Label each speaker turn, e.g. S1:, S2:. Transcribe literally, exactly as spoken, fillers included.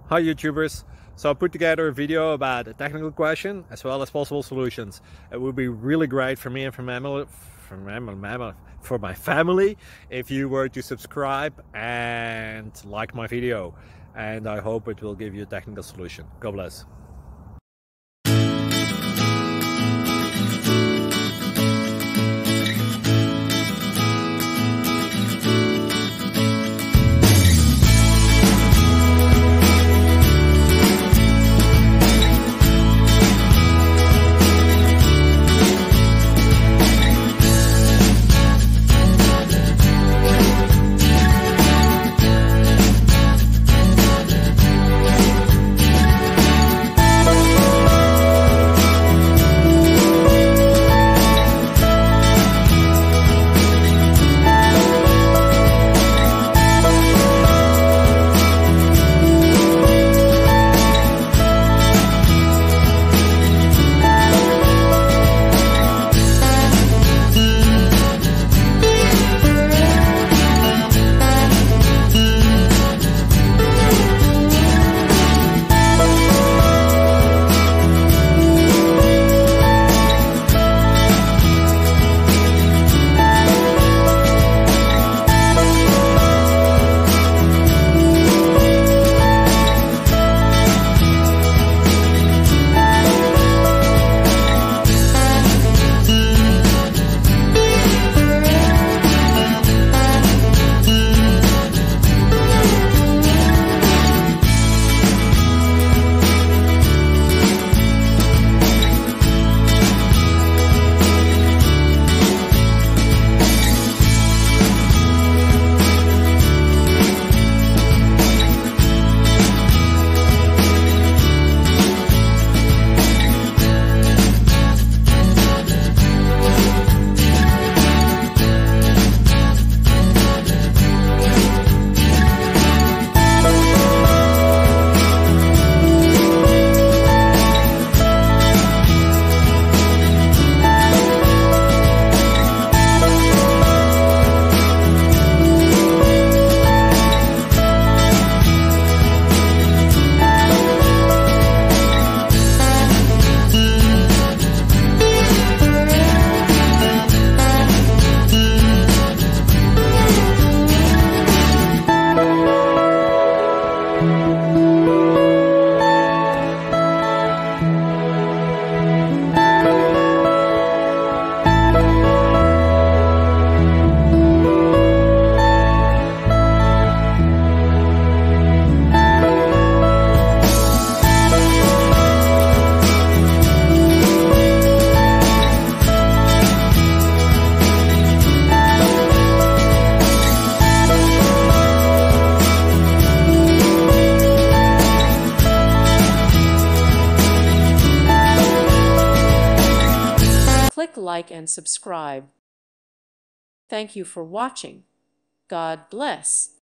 S1: Hi YouTubers! So I put together a video about a technical question as well as possible solutions. It would be really great for me and for my, for my, for my family if you were to subscribe and like my video, and I hope it will give you a technical solution. God bless.
S2: Click like and subscribe. Thank you for watching. God bless.